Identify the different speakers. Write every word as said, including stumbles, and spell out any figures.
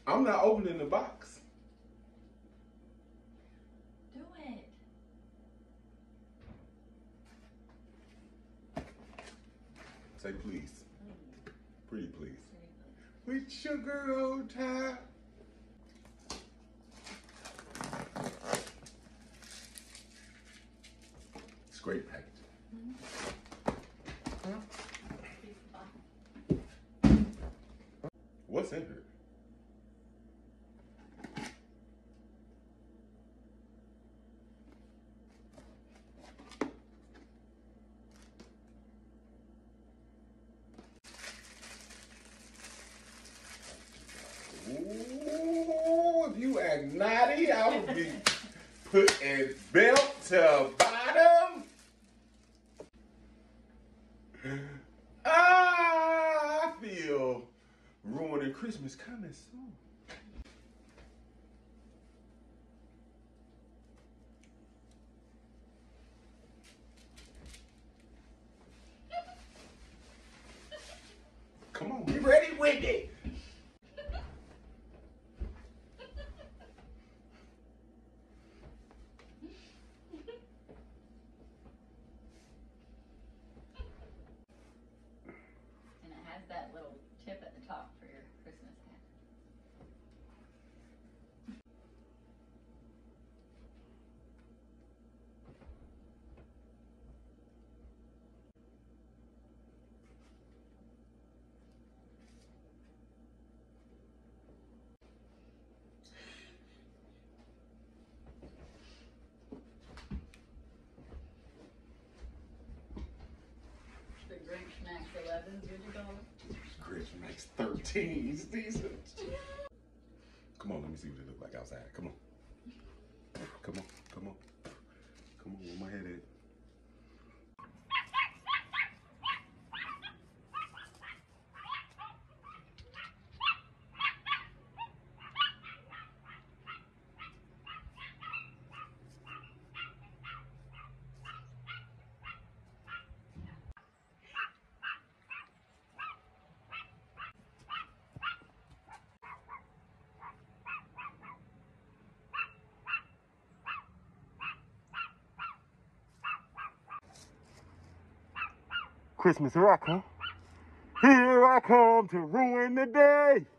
Speaker 1: I'm not opening the box.
Speaker 2: Do it.
Speaker 1: Say please.
Speaker 2: Please.
Speaker 1: Pretty please.
Speaker 2: Pretty please.
Speaker 1: With your girl time. It's great packaging.
Speaker 2: Mm-hmm.
Speaker 1: Huh? What's in here? Ooh, if you act naughty, I will be putting belt to bottom. Ah, I feel ruining Christmas coming soon. Come on, get ready with it.
Speaker 2: And it has that little tip at the top for your Christmas hat. The Grinch Max elevens, would you call it?
Speaker 1: Grinch makes thirteen. He's decent. Come on, let me see what it look like outside. Come on. Come on, come on. Come on, where my head at? Christmas, here I come. Here I come to ruin the day.